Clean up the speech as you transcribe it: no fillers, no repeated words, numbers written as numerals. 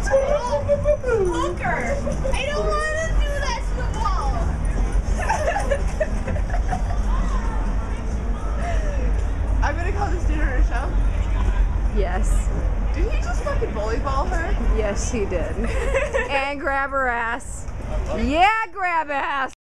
Hooker! I don't want to do that to the ball! I'm gonna call this dinner a show. Yes. Did he just fucking volleyball her? Yes, he did. And grab her ass. Yeah, grab ass.